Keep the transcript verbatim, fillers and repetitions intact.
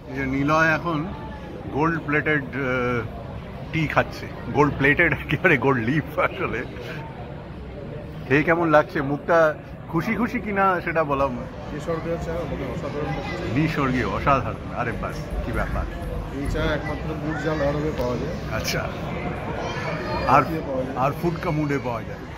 এই যে নিলয় এখন গোল্ড প্লেটেড টি খাচ্ছে। গোল্ড প্লেটেড একেবারে গোল্ড লিফ। আসলে খেয়ে কেমন লাগছে? মুখটা খুশি খুশি কিনা সেটা বললাম। নিঃস্বর্গীয়, অসাধারণ। আরে বাস, কি ব্যাপার। এই চা একমাত্র গুড় জাল আরবে পাওয়া যায়। আচ্ছা, আর আর ফুডকা মুডে পাওয়া যায়।